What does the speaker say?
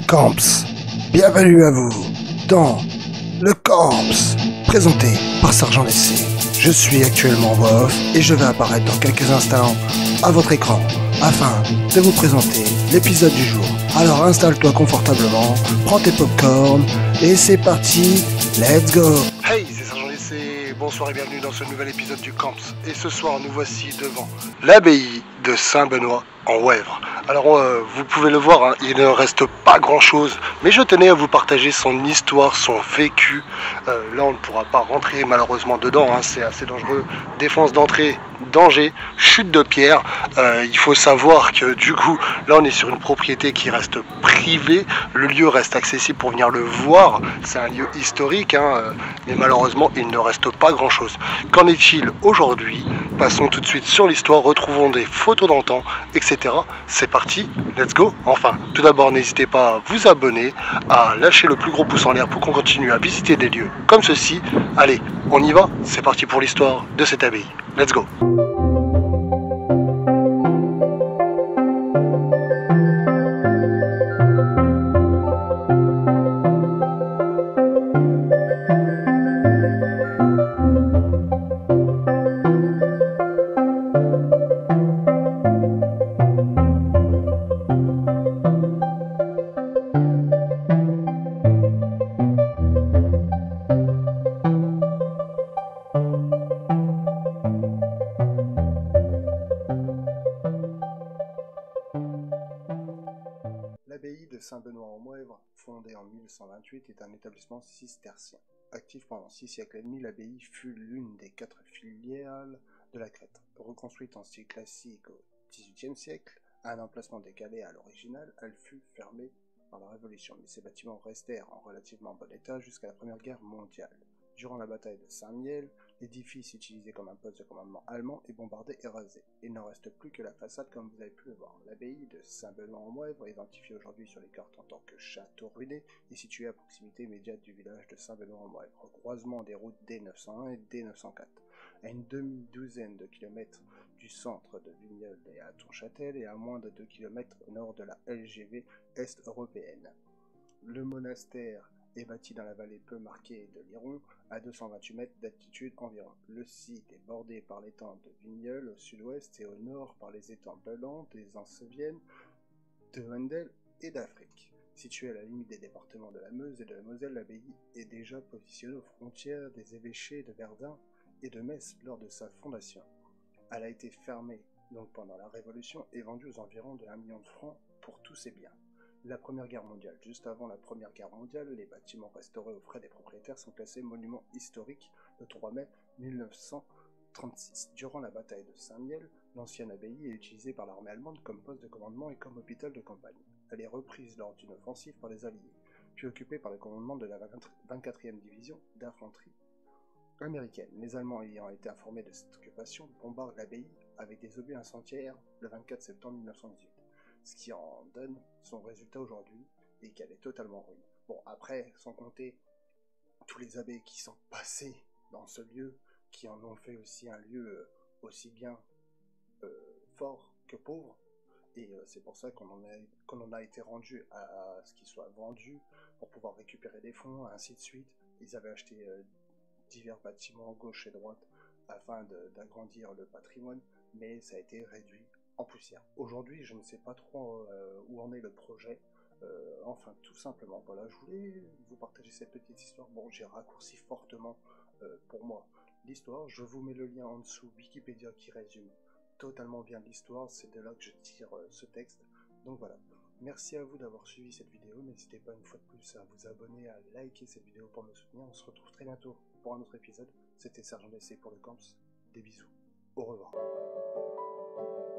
Camps. Bienvenue à vous dans le Camps, présenté par Sergent Lessé. Je suis actuellement en voix off et je vais apparaître dans quelques instants à votre écran afin de vous présenter l'épisode du jour. Alors installe-toi confortablement, prends tes popcorn et c'est parti, let's go. Hey, c'est Sergent Lessé, bonsoir et bienvenue dans ce nouvel épisode du Camps. Et ce soir nous voici devant l'abbaye de Saint-Benoît en Ouèvre. Alors vous pouvez le voir, hein, il ne reste pas grand chose, mais je tenais à vous partager son histoire, son vécu. Là on ne pourra pas rentrer malheureusement dedans, hein, c'est assez dangereux. Défense d'entrée, danger, chute de pierre. Il faut savoir que du coup là on est sur une propriété qui reste privée, le lieu reste accessible pour venir le voir, c'est un lieu historique, hein, mais malheureusement il ne reste pas grand chose. Qu'en est-il aujourd'hui? Passons tout de suite sur l'histoire, retrouvons des photos d'antan, etc. C'est parti, let's go. Enfin, tout d'abord, n'hésitez pas à vous abonner, à lâcher le plus gros pouce en l'air pour qu'on continue à visiter des lieux comme ceci. Allez, on y va, c'est parti pour l'histoire de cette abbaye. Let's go. L'abbaye de Saint-Benoît-en-Moëvre, fondée en 1128, est un établissement cistercien. Actif pendant 6 siècles et demi, l'abbaye fut l'une des 4 filiales de la Crète. Reconstruite en style classique au XVIIIe siècle, à un emplacement décalé à l'original, elle fut fermée par la Révolution, mais ses bâtiments restèrent en relativement bon état jusqu'à la Première Guerre mondiale. Durant la bataille de Saint-Mihiel, l'édifice utilisé comme un poste de commandement allemand est bombardé et rasé. Il n'en reste plus que la façade comme vous avez pu le voir. L'abbaye de Saint-Benoît-en-Moëvre, identifiée aujourd'hui sur les cartes en tant que château ruiné, est située à proximité immédiate du village de Saint-Benoît-en-Moëvre, au croisement des routes D901 et D904, à une demi-douzaine de kilomètres du centre de Vigneulles et à Tourchâtel et à moins de 2 kilomètres au nord de la LGV Est-Européenne. Le monastère est bâti dans la vallée peu marquée de l'Iron, à 228 mètres d'altitude environ. Le site est bordé par l'étang de Vigneulles au sud-ouest et au nord par les étangs Belland, des Anseviennes, de Wendel et d'Afrique. Située à la limite des départements de la Meuse et de la Moselle, l'abbaye est déjà positionnée aux frontières des évêchés de Verdun et de Metz lors de sa fondation. Elle a été fermée donc pendant la Révolution et vendue aux environs de 1 million de francs pour tous ses biens. La Première Guerre mondiale. Juste avant la Première Guerre mondiale, les bâtiments restaurés aux frais des propriétaires sont classés monuments historiques le 3 mai 1936. Durant la bataille de Saint-Mihiel, l'ancienne abbaye est utilisée par l'armée allemande comme poste de commandement et comme hôpital de campagne. Elle est reprise lors d'une offensive par les Alliés, puis occupée par le commandement de la 24e division d'infanterie américaine. Les Allemands ayant été informés de cette occupation bombardent l'abbaye avec des obus incendiaires le 24 septembre 1918. Ce qui en donne son résultat aujourd'hui et qu'elle est totalement ruinée. Bon, après, sans compter tous les abbés qui sont passés dans ce lieu, qui en ont fait aussi un lieu aussi bien fort que pauvre, et c'est pour ça qu'on en a été rendu à ce qu'il soit vendu pour pouvoir récupérer des fonds, ainsi de suite. Ils avaient acheté divers bâtiments gauche et droite afin d'agrandir le patrimoine, mais ça a été réduit en poussière. Aujourd'hui, je ne sais pas trop où en est le projet. Enfin, tout simplement, voilà, je voulais vous partager cette petite histoire. Bon, j'ai raccourci fortement pour moi l'histoire. Je vous mets le lien en dessous, Wikipédia qui résume totalement bien l'histoire. C'est de là que je tire ce texte. Donc voilà. Merci à vous d'avoir suivi cette vidéo. N'hésitez pas une fois de plus à vous abonner, à liker cette vidéo pour me soutenir. On se retrouve très bientôt pour un autre épisode. C'était Sergent Lessé pour le Camps. Des bisous. Au revoir.